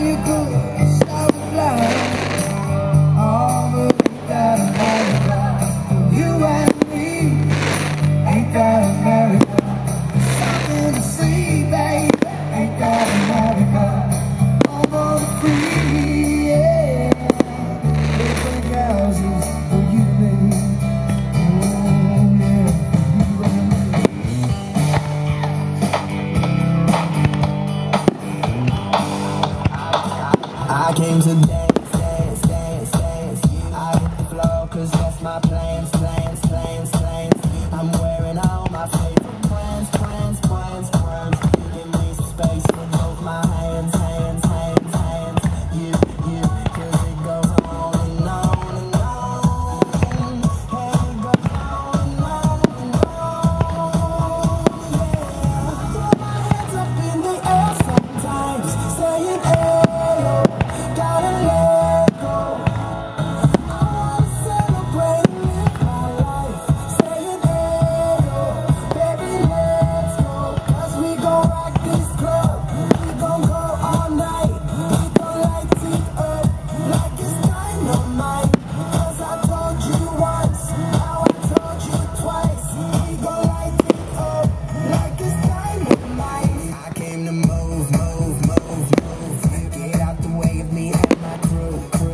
I came to dance, dance, dance, dance. I hit the floor cause that's my plans, plans, plans, plans. I'm wearing all my favorite plans, plans, plans, plans. Give me some space with both my hands, hands, hands, hands. You, cause it goes on and on and on. And it goes on and on and on. Yeah. Throw my hands up in the air sometimes, saying hey. Gotta let go. I wanna celebrate and live my life. Saying hey, baby, let's go. 'Cause we gon' rock this club. We gon' go all night. We gon' light it up like it's dynamite. 'Cause I told you once, now I told you twice. We gon' light it up like it's dynamite. I came to move, move, move, move. Get out the way of me and my crew.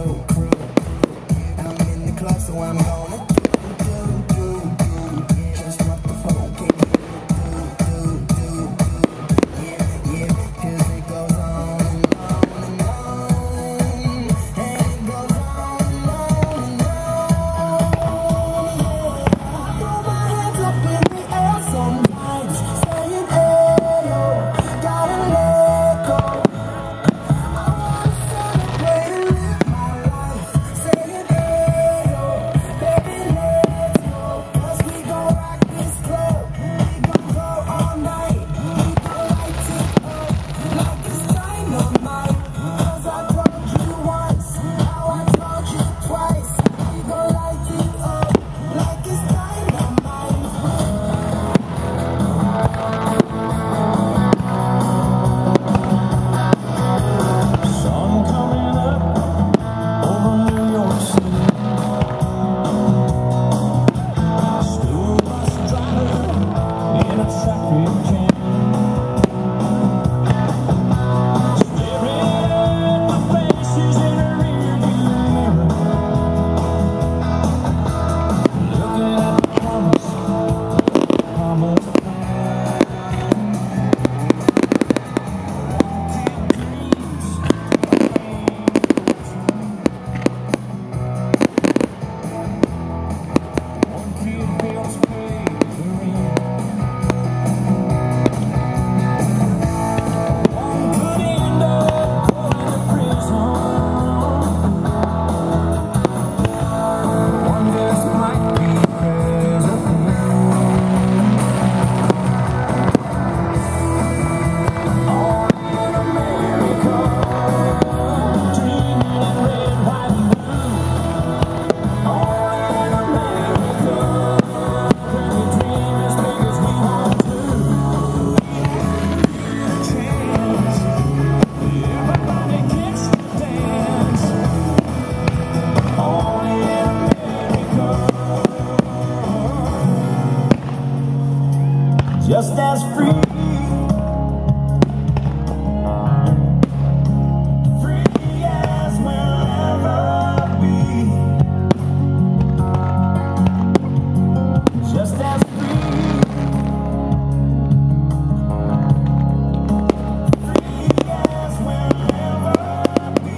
I'm in the club, so I'm gonna do. Just what the phone can do. Yeah, 'cause it goes on and on and on. And it goes on and on and on. Throw my hands up in the air sometimes, saying hey, gotta let go. I wanna celebrate and live my life, saying hey, baby, let's go. 'Cause we gon' rock this club, we gon' go all night. We gon' light it up like it's dynamite. 'Cause I told you once, now I told you twice. We gon' light it up like it's dynamite. Sun coming up over New York City. School bus driver in a traffic jam. Staring at the faces in a rearview mirror. Looking at the promise just as free. Free as we'll ever be. Just as free. Free as we'll ever be.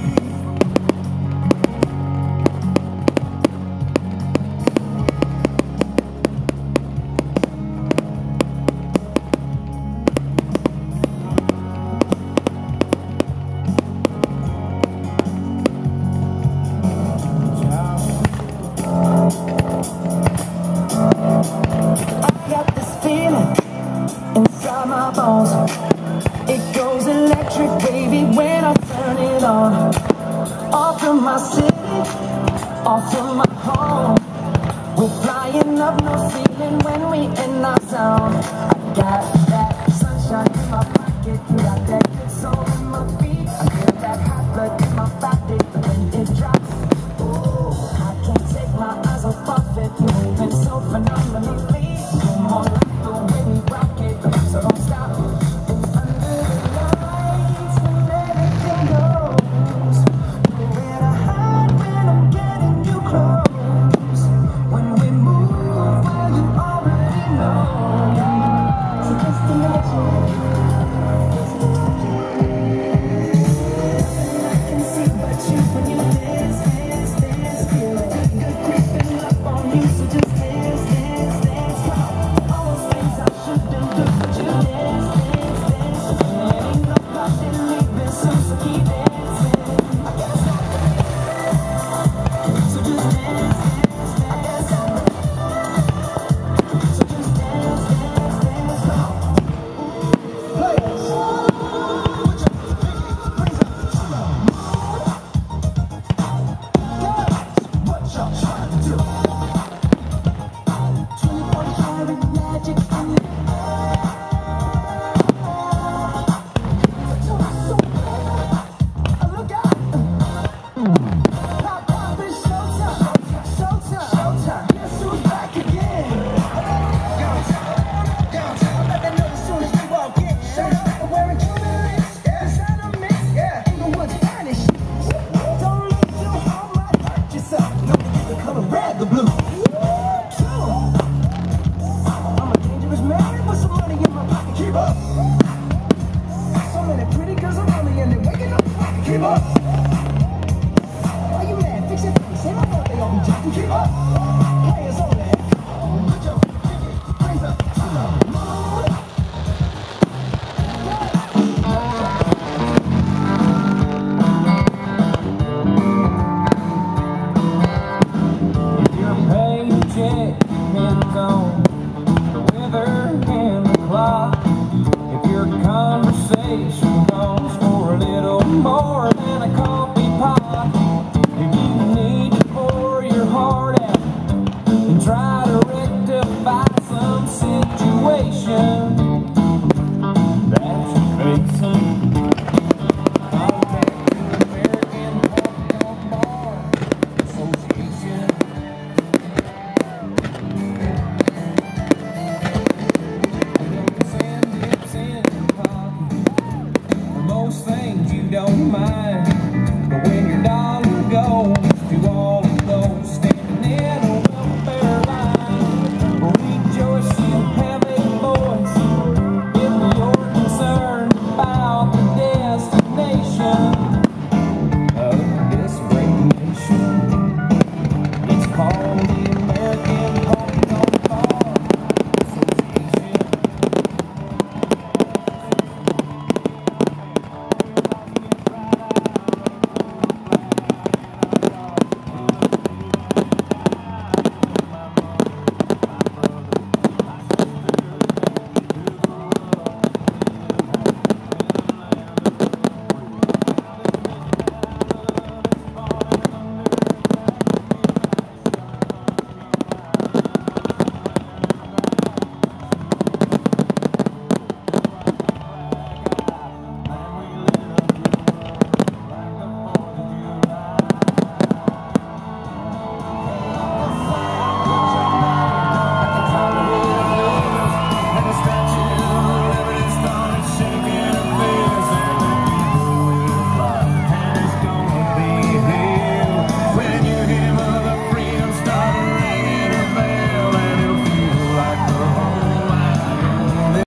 Inside my bones, it goes electric, baby, when I turn it on. Off from my city, off from my home. We're flying up, no ceiling when we in our zone. I got that sunshine in my pocket, got that good soul in my feet. I feel that hot Keep up.